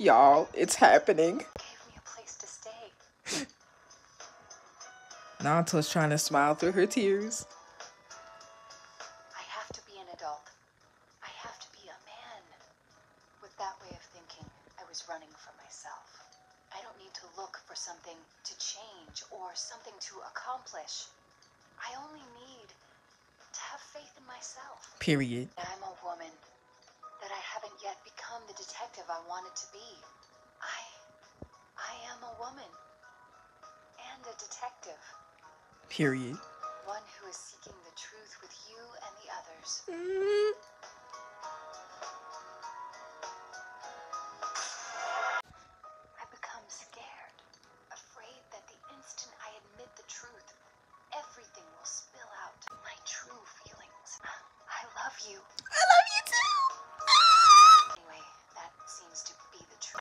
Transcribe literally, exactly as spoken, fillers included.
Y'all, it's happening. Gave me a place to stay. Nanto's trying to smile through her tears. I have to be an adult. I have to be a man. With that way of thinking, I was running from myself. I don't need to look for something to change or something to accomplish. I only need to have faith in myself. Period. I'm a woman. That I haven't yet become the detective I wanted to be. I... I am a woman. And a detective. Period. One who is seeking the truth with you and the others. Mm.